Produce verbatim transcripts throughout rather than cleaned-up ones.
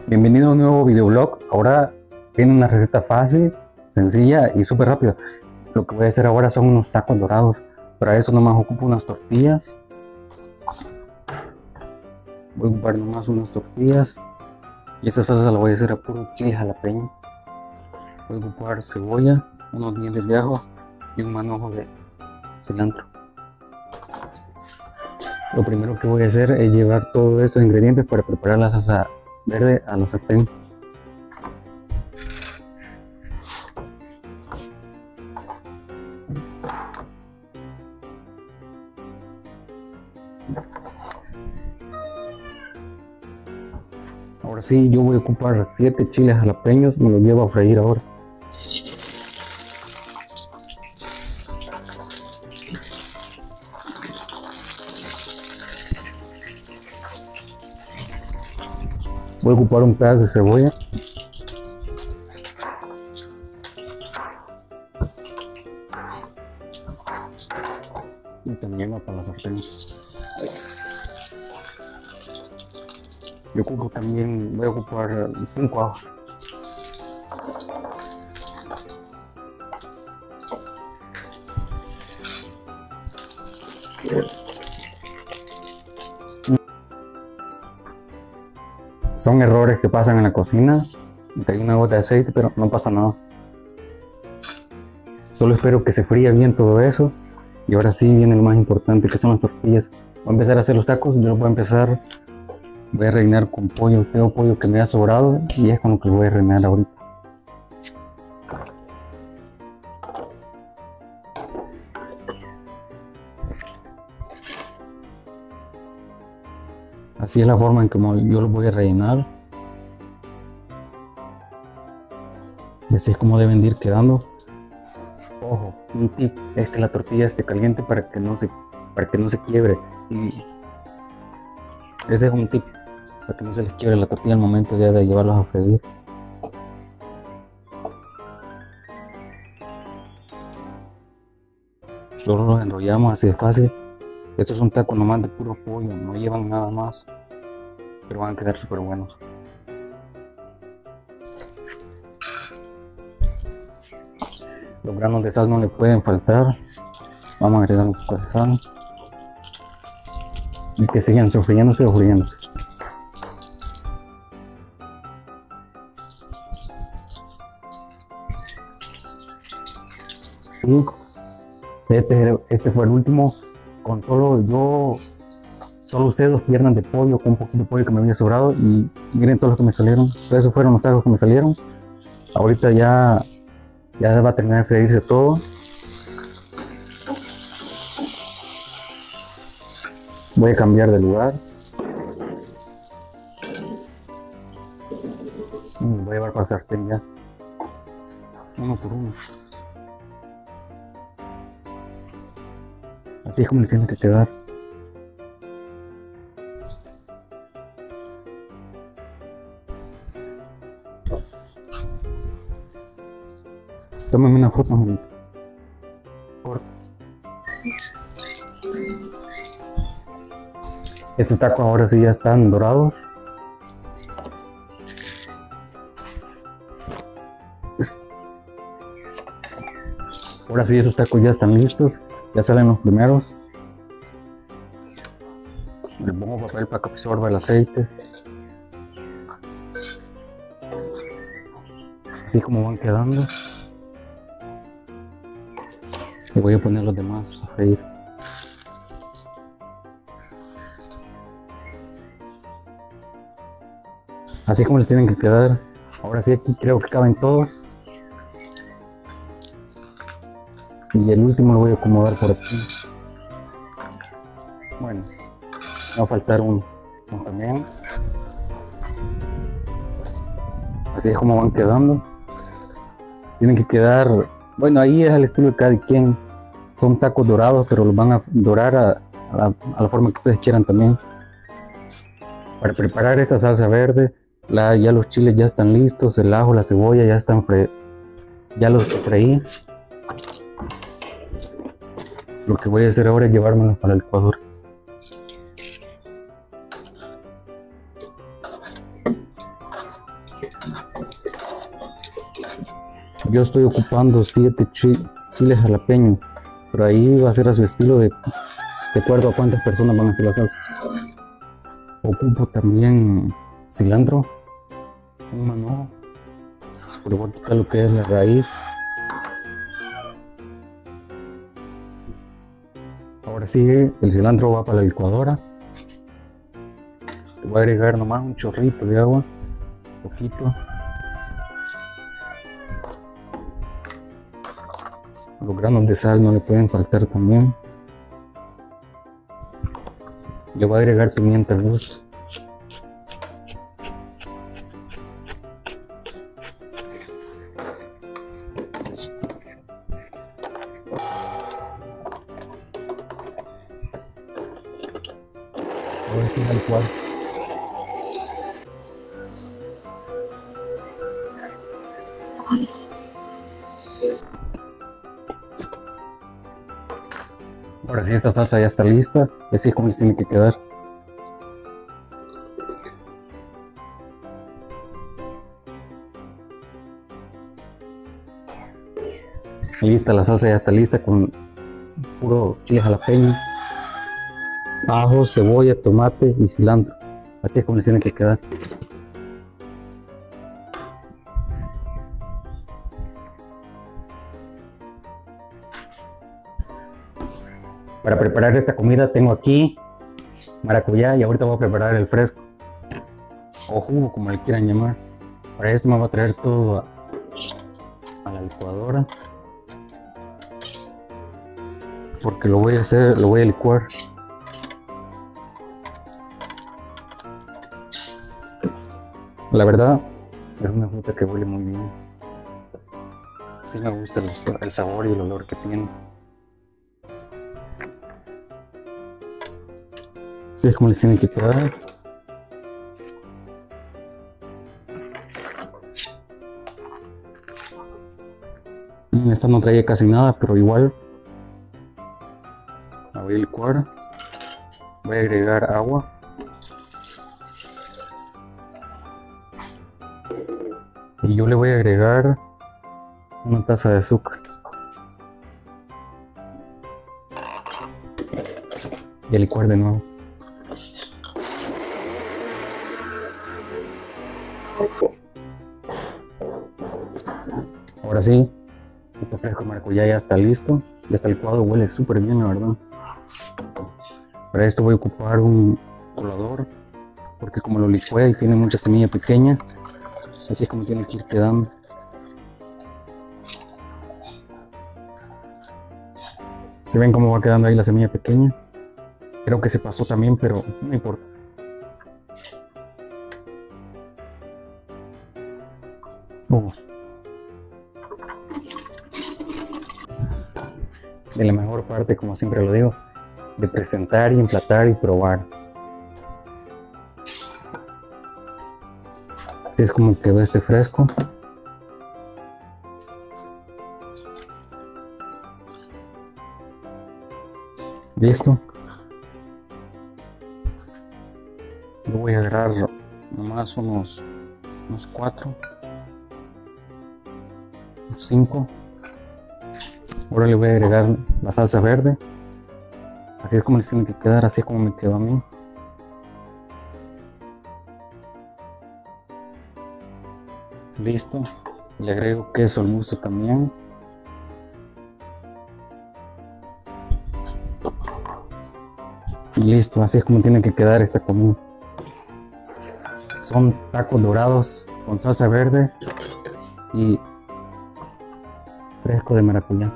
Bienvenido a un nuevo videoblog. Ahora viene una receta fácil, sencilla y súper rápida. Lo que voy a hacer ahora son unos tacos dorados. Para eso nomás ocupo unas tortillas. Voy a ocupar nomás unas tortillas. Y esta salsa la voy a hacer a puro chile jalapeño. Voy a ocupar cebolla, unos dientes de ajo y un manojo de cilantro. Lo primero que voy a hacer es llevar todos estos ingredientes para preparar la salsa verde a la sartén. Ahora sí, yo voy a ocupar siete chiles jalapeños, me los llevo a freír ahora. Voy a ocupar un pedazo de cebolla. Y también va para la sartén. Yo ocupo también, voy a ocupar cinco ajos. Son errores que pasan en la cocina. Me cayó una gota de aceite, pero no pasa nada. Solo espero que se fría bien todo eso. Y ahora sí viene lo más importante, que son las tortillas. Voy a empezar a hacer los tacos. Yo los voy a empezar. Voy a rellenar con pollo. Tengo pollo que me ha sobrado y es con lo que voy a rellenar ahorita. Así es la forma en que yo los voy a rellenar. Y así es como deben de ir quedando. Ojo, un tip es que la tortilla esté caliente para que no se, para que no se quiebre. Y ese es un tip, para que no se les quiebre la tortilla al momento ya de llevarlos a freír. Solo los enrollamos así de fácil. Estos son tacos nomás de puro pollo, no llevan nada más, pero van a quedar súper buenos. Los granos de sal no le pueden faltar. Vamos a agregar un poco de sal y que sigan sofriéndose o friéndose. Y este, este fue el último. Con solo yo solo usé dos piernas de pollo con un poquito de pollo que me había sobrado y miren todos los que me salieron. Esos fueron los tacos que me salieron. Ahorita ya ya va a terminar de freírse todo. Voy a cambiar de lugar. Voy a llevar para el sartén ya, uno por uno. Así es como le tiene que quedar. Tómame una foto, manito. Corta. Estos tacos ahora sí ya están dorados. Ahora sí, esos tacos ya están listos. Ya salen los primeros. Le pongo papel para que absorba el aceite. Así como van quedando. Y voy a poner los demás a freír. Así como les tienen que quedar. Ahora sí, aquí creo que caben todos. Y el último lo voy a acomodar por aquí. Bueno, va a faltar uno. Uno también. Así es como van quedando. Tienen que quedar. Bueno, ahí es al estilo de cada quien. Son tacos dorados, pero los van a dorar a, a, la, a la forma que ustedes quieran también. Para preparar esta salsa verde, la, ya los chiles ya están listos, el ajo, la cebolla ya están fre ya los freí. Lo que voy a hacer ahora es llevármelos para el Ecuador. Yo estoy ocupando siete chi chiles jalapeños, pero ahí va a ser a su estilo de, de acuerdo a cuántas personas van a hacer la salsa. Ocupo también cilantro, un manojo, pero voy a quitar lo que es la raíz. Ahora sí, el cilantro va para la licuadora. Le voy a agregar nomás un chorrito de agua, poquito. Los granos de sal no le pueden faltar también. Le voy a agregar pimienta al gusto. Ahora sí, al cual. Ahora sí, esta salsa ya está lista, y así es como les tiene que quedar. Lista, la salsa ya está lista con puro chile jalapeño, ajo, cebolla, tomate y cilantro. Así es como les tiene que quedar. Para preparar esta comida tengo aquí maracuyá y ahorita voy a preparar el fresco o jugo, como le quieran llamar. Para esto me voy a traer todo a, a la licuadora, porque lo voy a hacer, lo voy a licuar. La verdad es una fruta que huele muy bien. Sí me gusta el, el sabor y el olor que tiene. Así es como les tiene que quedar. Esta no traía casi nada, pero igual la voy a licuar. Voy a agregar agua. Y yo le voy a agregar una taza de azúcar. Y a licuar de nuevo. Ahora sí, este fresco de maracuyá ya está listo, ya está licuado, huele súper bien, la verdad. Para esto voy a ocupar un colador, porque como lo licué y tiene mucha semilla pequeña, así es como tiene que ir quedando. ¿Se ven cómo va quedando ahí la semilla pequeña? Creo que se pasó también, pero no importa. Uh. De la mejor parte, como siempre lo digo, de presentar y emplatar y probar. Así es como quedó este fresco. Listo. Yo voy a agarrar nomás unos, unos cuatro, unos cinco. Ahora le voy a agregar la salsa verde. Así es como les tiene que quedar, así es como me quedó a mí. Listo. Le agrego queso al gusto también. Y listo, así es como tiene que quedar esta comida. Son tacos dorados con salsa verde y fresco de maracuyá.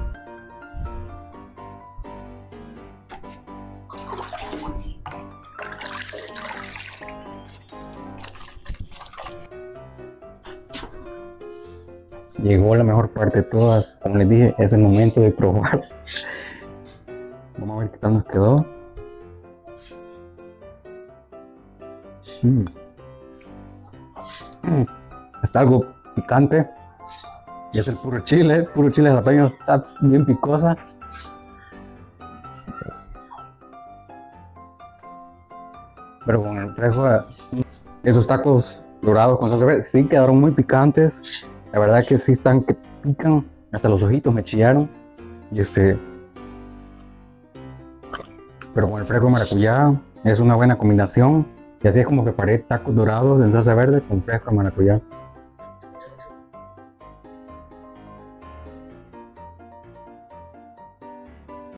Llegó la mejor parte de todas, como les dije, es el momento de probar. Vamos a ver qué tal nos quedó. Mm. Mm. Está algo picante. Y es el puro chile, puro chile jalapeño, está bien picosa. Pero con el fresco, esos tacos dorados con salsa verde. Sí quedaron muy picantes. La verdad que sí están que pican. Hasta los ojitos me chillaron. Y este. Pero con el fresco de maracuyá es una buena combinación. Y así es como preparé tacos dorados en salsa verde con fresco de maracuyá.